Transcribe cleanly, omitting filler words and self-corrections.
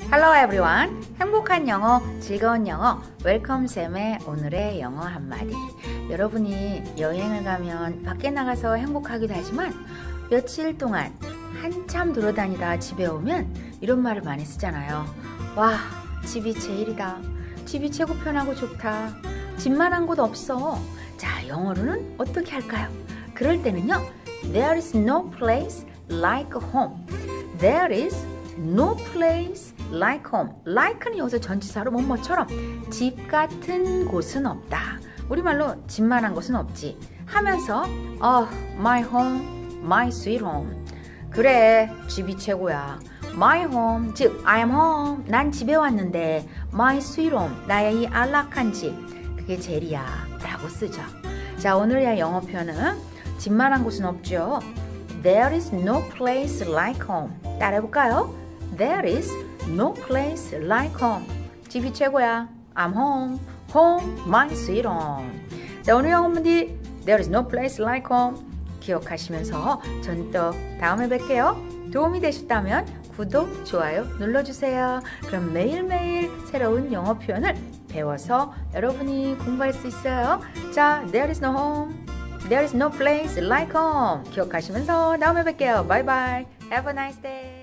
Hello everyone. 행복한 영어, 즐거운 영어, 웰컴 쌤의 오늘의 영어 한마디. 여러분이 여행을 가면 밖에 나가서 행복하기도 하지만 며칠 동안 한참 돌아다니다 집에 오면 이런 말을 많이 쓰잖아요. 와, 집이 제일이다. 집이 최고 편하고 좋다. 집만한 곳 없어. 자, 영어로는 어떻게 할까요? 그럴 때는요, There is no place like home. There is no place like home. like는 여기서 전치사로 뭐뭐처럼 집 같은 곳은 없다. 우리말로 집만한 곳은 없지 하면서 my home, my sweet home. 그래, 집이 최고야. my home, 즉 I am home. 난 집에 왔는데 my sweet home, 나의 이 안락한 집, 그게 제일이야 라고 쓰죠. 자, 오늘의 영어 표현은 집만한 곳은 없죠. There is no place like home. 따라해볼까요? There is no place like home. 집이 최고야. I'm home. Home, my sweet home. 자, 오늘 영어 문제 There is no place like home 기억하시면서 전 또 다음에 뵐게요. 도움이 되셨다면 구독, 좋아요 눌러주세요. 그럼 매일매일 새로운 영어 표현을 배워서 여러분이 공부할 수 있어요. 자, There is no home. There is no place like home 기억하시면서 다음에 뵐게요. Bye bye. Have a nice day.